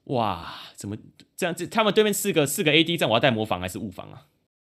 哇，怎么这样子？他们对面四个 AD， 这样我要带魔防还是物防啊？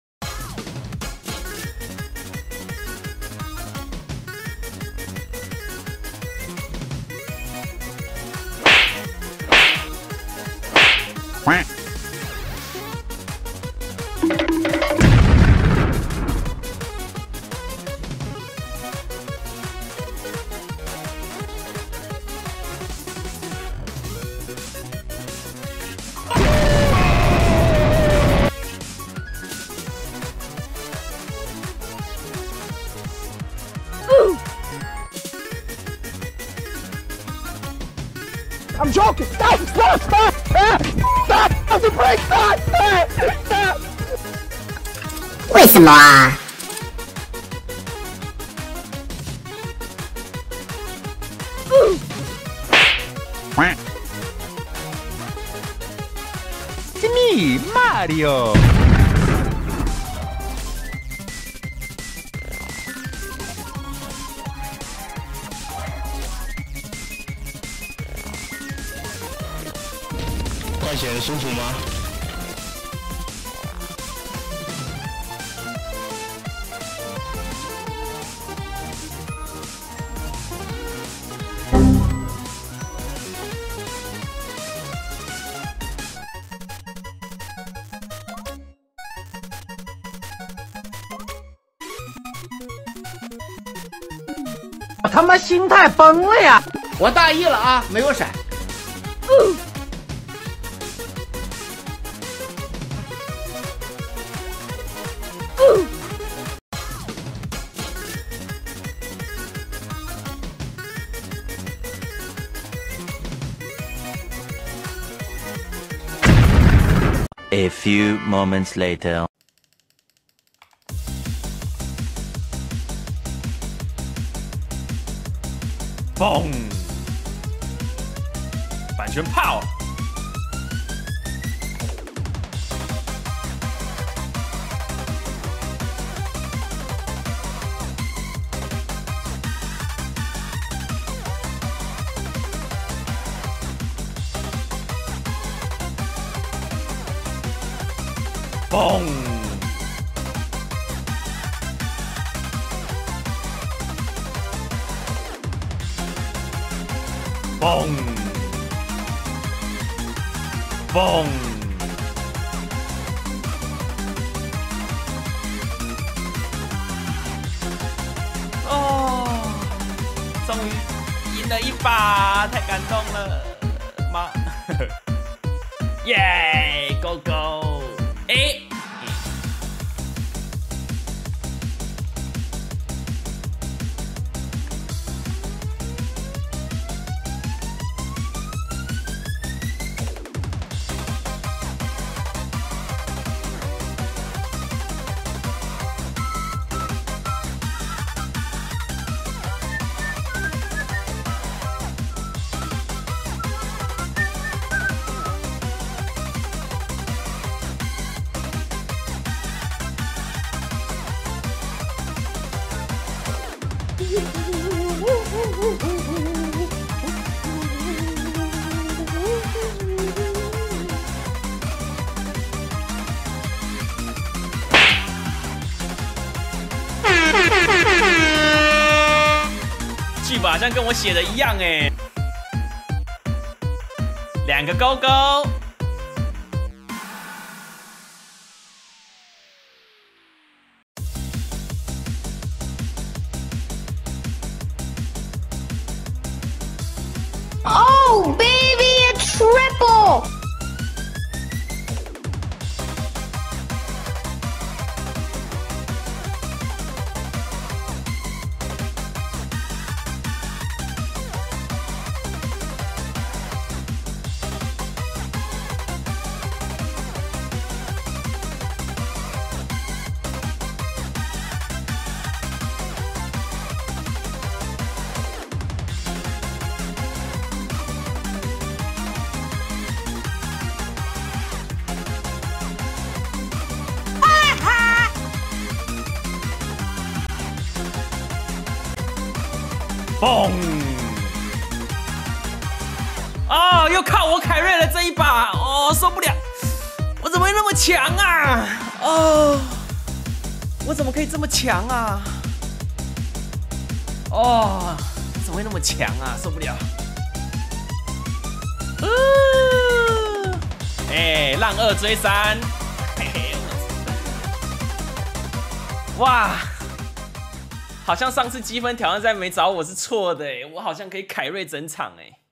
I'm joking! Stop! Stop! Stop! Stop! Stop the break! Stop! Stop! 为什么啊？ 是你，Mario。 赚钱舒服吗？ 我他妈心态崩了呀！我大意了啊，没有闪。 A few moments later. 嘣！反旋炮！嘣！嘣！嘣！哦，终于赢了一把，太感动了，妈！耶 ，Go Go！ 哎。剧本好像跟我写的一样哎，两个勾勾。 Oh baby, a triple! 嘣！ 哦，又靠我凯瑞了这一把，哦，受不了！我怎么会那么强啊？哦，我怎么可以这么强啊？哦，怎么会那么强啊？受不了！哎，让2追3，嘿嘿，哇！好像上次积分挑战赛没找我是错的哎，我好像可以凯瑞整场哎。